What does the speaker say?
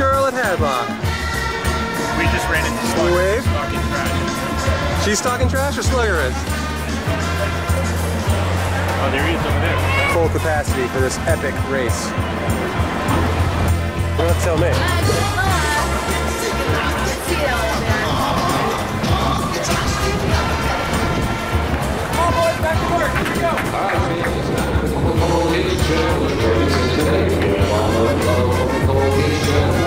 girl at Hadlock. We just ran into Slugger. Wave. Talking trash. She's talking trash or Slugger is? Oh, there he is over there. Full capacity for this epic race. You don't have to tell me. Come on, boys, back to work. Here we go. All right,